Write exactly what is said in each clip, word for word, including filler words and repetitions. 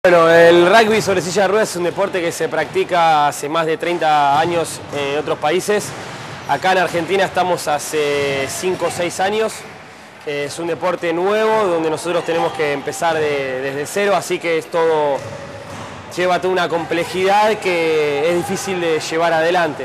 Bueno, el rugby sobre silla de ruedas es un deporte que se practica hace más de treinta años en otros países. Acá en Argentina estamos hace cinco o seis años. Es un deporte nuevo donde nosotros tenemos que empezar de, desde cero, así que es todo, lleva toda una complejidad que es difícil de llevar adelante.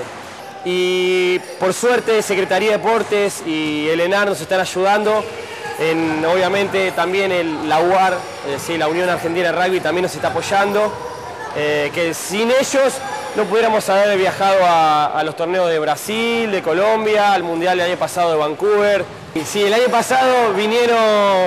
Y por suerte Secretaría de Deportes y el ENAR nos están ayudando. En, obviamente también el, la U A R, eh, sí, la Unión Argentina de Rugby también nos está apoyando, eh, que sin ellos no pudiéramos haber viajado a, a los torneos de Brasil, de Colombia, al Mundial del año pasado de Vancouver. Y sí, el año pasado vinieron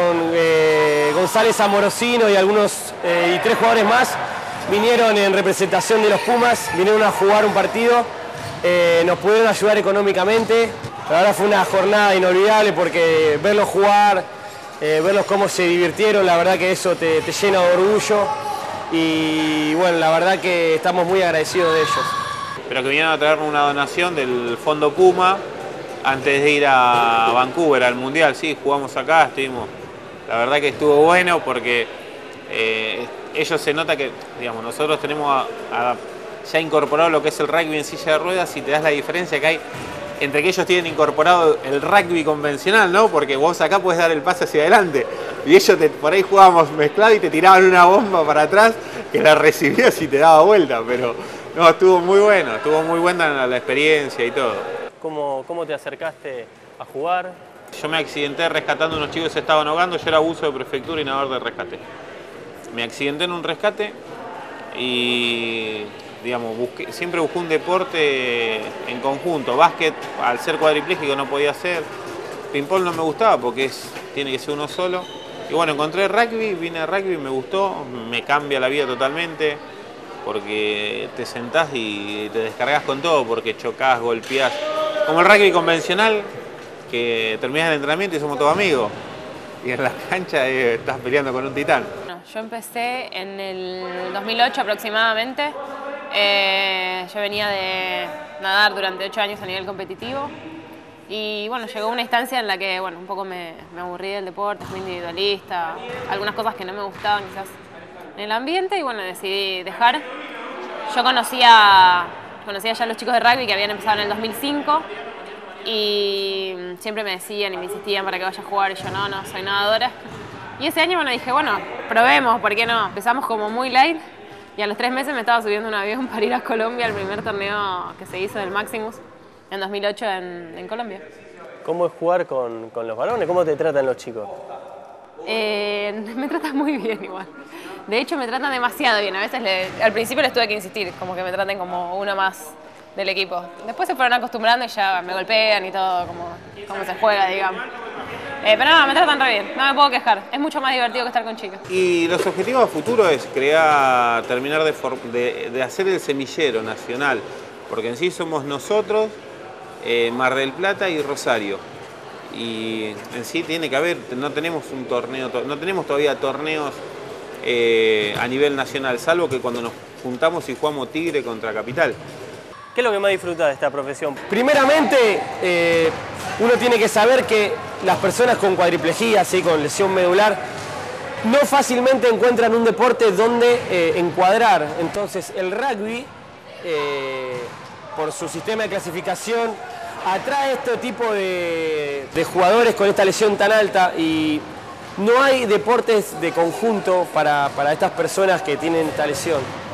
eh, González Amorosino y algunos eh, y tres jugadores más, vinieron en representación de los Pumas, vinieron a jugar un partido, eh, nos pudieron ayudar económicamente. La verdad fue una jornada inolvidable porque verlos jugar, eh, verlos cómo se divirtieron, la verdad que eso te, te llena de orgullo y bueno, la verdad que estamos muy agradecidos de ellos. Pero que vinieron a traerme una donación del Fondo Puma antes de ir a Vancouver, al Mundial. Sí, jugamos acá, estuvimos, la verdad que estuvo bueno porque eh, ellos se nota que, digamos, nosotros tenemos a, a, ya incorporado lo que es el rugby en silla de ruedas y te das la diferencia que hay entre que ellos tienen incorporado el rugby convencional, ¿no? Porque vos acá podés dar el pase hacia adelante y ellos te, por ahí jugábamos mezclado y te tiraban una bomba para atrás que la recibías y te daba vuelta, pero no, estuvo muy bueno, estuvo muy buena la, la experiencia y todo. ¿Cómo, ¿Cómo te acercaste a jugar? Yo me accidenté rescatando a unos chicos que se estaban ahogando, yo era abuso de prefectura y nadador de rescate. Me accidenté en un rescate y... digamos, busqué, siempre busqué un deporte en conjunto. Básquet, al ser cuadripléjico, no podía hacer. Ping-pong no me gustaba porque es, tiene que ser uno solo. Y bueno, encontré rugby, vine a rugby, me gustó, me cambia la vida totalmente, porque te sentás y te descargas con todo, porque chocás, golpeás. Como el rugby convencional, que terminás el entrenamiento y somos todos amigos. Y en la cancha eh, estás peleando con un titán. Yo empecé en el dos mil ocho aproximadamente. Eh, yo venía de nadar durante ocho años a nivel competitivo y bueno, llegó una instancia en la que bueno, un poco me, me aburrí del deporte, fui individualista, algunas cosas que no me gustaban quizás en el ambiente y bueno, decidí dejar. Yo conocía, conocía ya a los chicos de rugby que habían empezado en el dos mil cinco y siempre me decían y me insistían para que vaya a jugar y yo no, no, soy nadadora. Y ese año bueno, dije, bueno, probemos, ¿por qué no? Empezamos como muy light. Y a los tres meses me estaba subiendo un avión para ir a Colombia al primer torneo que se hizo del Maximus en dos mil ocho en, en Colombia. ¿Cómo es jugar con, con los varones? ¿Cómo te tratan los chicos? Eh, me tratan muy bien igual. De hecho me tratan demasiado bien. A veces le, al principio les tuve que insistir, como que me traten como uno más del equipo. Después se fueron acostumbrando y ya me golpean y todo, como, como se juega, digamos. Eh, pero no, me tratan re bien, no me puedo quejar. Es mucho más divertido que estar con chicas. Y los objetivos a futuro es crear, terminar de, de, de hacer el semillero nacional, porque en sí somos nosotros, eh, Mar del Plata y Rosario. Y en sí tiene que haber, no tenemos un torneo, no tenemos todavía torneos eh, a nivel nacional, salvo que cuando nos juntamos y jugamos Tigre contra Capital. ¿Qué es lo que más disfruta de esta profesión? Primeramente, eh, uno tiene que saber que las personas con cuadriplejía, ¿sí? Con lesión medular, no fácilmente encuentran un deporte donde eh, encuadrar. Entonces, el rugby, eh, por su sistema de clasificación, atrae este tipo de, de jugadores con esta lesión tan alta y no hay deportes de conjunto para, para estas personas que tienen esta lesión.